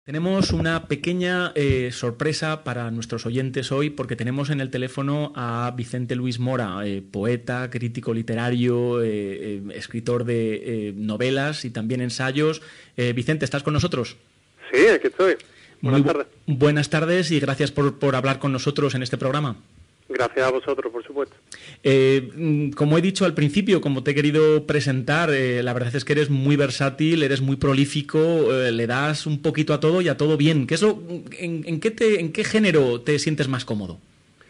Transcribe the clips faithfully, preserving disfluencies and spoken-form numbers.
Tenemos una pequeña eh, sorpresa para nuestros oyentes hoy porque tenemos en el teléfono a Vicente Luis Mora, eh, poeta, crítico literario, eh, eh, escritor de eh, novelas y también ensayos. Eh, Vicente, ¿estás con nosotros? Sí, aquí estoy. Buenas Muy bu- tardes. Buenas tardes y gracias por, por hablar con nosotros en este programa. Gracias a vosotros, por supuesto. Eh, como he dicho al principio, como te he querido presentar, eh, la verdad es que eres muy versátil, eres muy prolífico, eh, le das un poquito a todo y a todo bien. ¿Qué es lo, en, en, qué te, ¿En qué género te sientes más cómodo?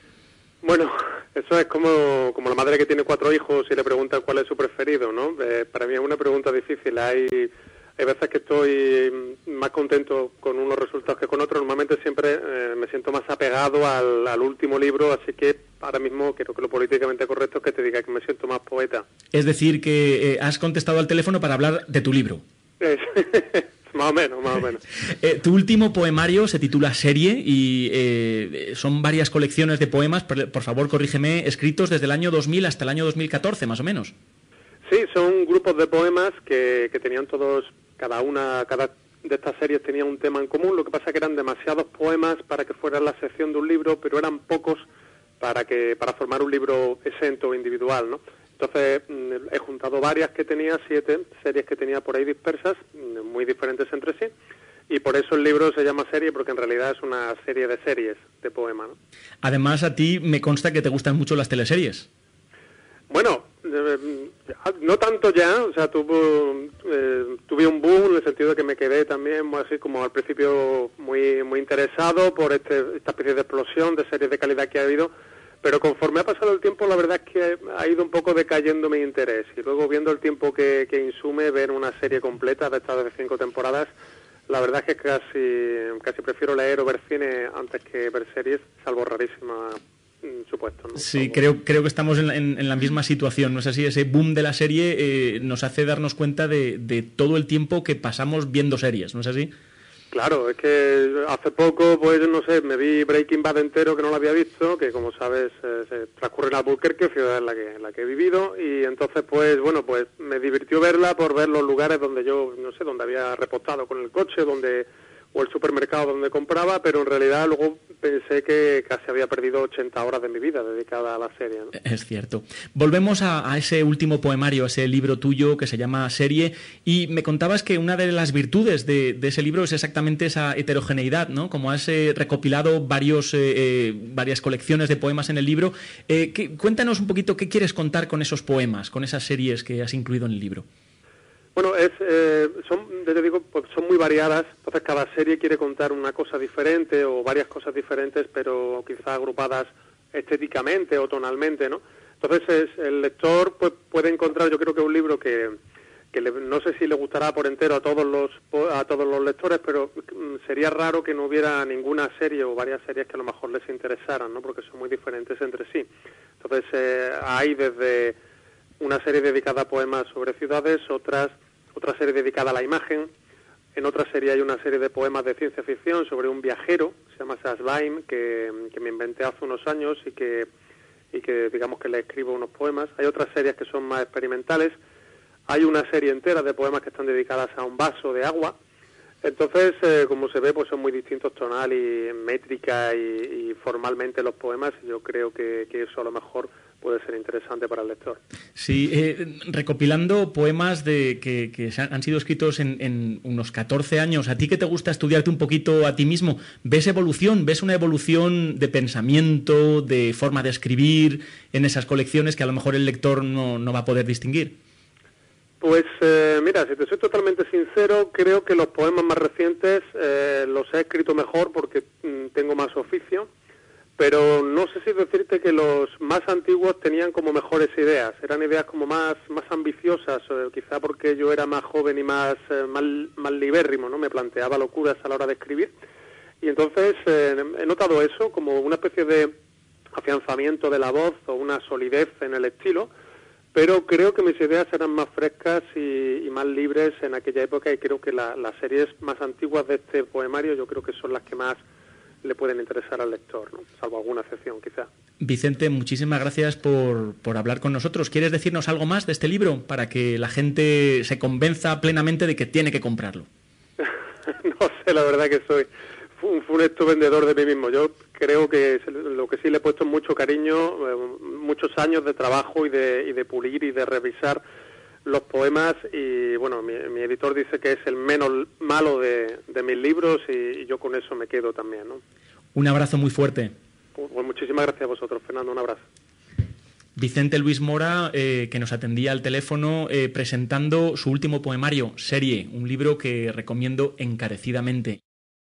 Bueno, eso es como, como la madre que tiene cuatro hijos y le pregunta cuál es su preferido, ¿no? Eh, para mí es una pregunta difícil. Hay, hay veces que estoy más contento con unos resultados que con otros. Normalmente siempre eh, me siento más apegado al, al último libro, así que ahora mismo creo que lo políticamente correcto es que te diga que me siento más poeta. Es decir, que eh, has contestado al teléfono para hablar de tu libro. Es, más o menos, más o menos. Eh, tu último poemario se titula Serie y eh, son varias colecciones de poemas, por, por favor corrígeme, escritos desde el año dos mil hasta el año dos mil catorce, más o menos. Sí, son grupos de poemas que, que tenían todos, cada una, cada de estas series tenía un tema en común. Lo que pasa es que eran demasiados poemas para que fuera la sección de un libro, pero eran pocos para que para formar un libro exento o individual, ¿no? Entonces he juntado varias que tenía, siete series que tenía por ahí dispersas, muy diferentes entre sí, y por eso el libro se llama Serie, porque en realidad es una serie de series de poemas, ¿no? Además, a ti me consta que te gustan mucho las teleseries. Bueno, eh, no tanto ya, o sea, tuvo, eh, tuve un boom en el sentido de que me quedé también así como al principio muy muy interesado por este, esta especie de explosión de series de calidad que ha habido, pero conforme ha pasado el tiempo la verdad es que ha ido un poco decayendo mi interés, y luego viendo el tiempo que, que insume ver una serie completa de estas de cinco temporadas, la verdad es que casi, casi prefiero leer o ver cine antes que ver series, salvo rarísima supuesto, ¿no? Sí, creo, creo que estamos en, en, en la misma situación, ¿no es así? Ese boom de la serie eh, nos hace darnos cuenta de, de todo el tiempo que pasamos viendo series, ¿no es así? Claro, es que hace poco, pues no sé, me vi Breaking Bad entero, que no lo había visto, que como sabes eh, se transcurre en Albuquerque, ciudad en la que en la que he vivido, y entonces pues bueno, pues me divirtió verla por ver los lugares donde yo, no sé, donde había repostado con el coche, donde o el supermercado donde compraba, pero en realidad luego pensé que casi había perdido ochenta horas de mi vida dedicada a la serie, ¿no? Es cierto. Volvemos a, a ese último poemario, a ese libro tuyo que se llama Serie, y me contabas que una de las virtudes de, de ese libro es exactamente esa heterogeneidad, ¿no? Como has eh, recopilado varios, eh, eh, varias colecciones de poemas en el libro. Eh, que, cuéntanos un poquito qué quieres contar con esos poemas, con esas series que has incluido en el libro. Bueno, es, eh, son, te digo, pues son muy variadas, entonces cada serie quiere contar una cosa diferente o varias cosas diferentes, pero quizá agrupadas estéticamente o tonalmente, ¿no? Entonces es, el lector pues, puede encontrar, yo creo que un libro que, que le, no sé si le gustará por entero a todos los a todos los lectores, pero sería raro que no hubiera ninguna serie o varias series que a lo mejor les interesaran, ¿no? Porque son muy diferentes entre sí. Entonces eh, hay desde una serie dedicada a poemas sobre ciudades, otras otra serie dedicada a la imagen, en otra serie hay una serie de poemas de ciencia ficción sobre un viajero, se llama Sasbaim, que, que me inventé hace unos años y que, y que digamos que le escribo unos poemas. Hay otras series que son más experimentales, hay una serie entera de poemas que están dedicadas a un vaso de agua. Entonces, eh, como se ve, pues son muy distintos tonal y métrica y, y formalmente los poemas. Yo creo que, que eso a lo mejor puede ser interesante para el lector. Sí, eh, recopilando poemas de que, que han sido escritos en, en unos catorce años, ¿a ti que te gusta estudiarte un poquito a ti mismo? ¿Ves evolución? ¿Ves una evolución de pensamiento, de forma de escribir en esas colecciones que a lo mejor el lector no, no va a poder distinguir? Pues eh, mira, si te soy totalmente sincero, creo que los poemas más recientes eh, los he escrito mejor porque mm, tengo más oficio, pero no sé si decirte que los más antiguos tenían como mejores ideas, eran ideas como más más ambiciosas, eh, quizá porque yo era más joven y más, eh, más, más libérrimo, ¿no? Me planteaba locuras a la hora de escribir, y entonces eh, he notado eso como una especie de afianzamiento de la voz o una solidez en el estilo, pero creo que mis ideas eran más frescas y, y más libres en aquella época, y creo que la, las series más antiguas de este poemario yo creo que son las que más le pueden interesar al lector, ¿no? Salvo alguna excepción quizá. Vicente, muchísimas gracias por, por hablar con nosotros. ¿Quieres decirnos algo más de este libro para que la gente se convenza plenamente de que tiene que comprarlo? No sé, la verdad que soy un funesto vendedor de mí mismo. Yo creo que lo que sí le he puesto mucho cariño, eh, muchos años de trabajo y de, y de pulir y de revisar los poemas, y bueno, mi, mi editor dice que es el menos malo de, de mis libros, y, y yo con eso me quedo también, ¿no? Un abrazo muy fuerte. Pues, pues muchísimas gracias a vosotros, Fernando, un abrazo. Vicente Luis Mora, eh, que nos atendía al teléfono eh, presentando su último poemario, Serie, un libro que recomiendo encarecidamente.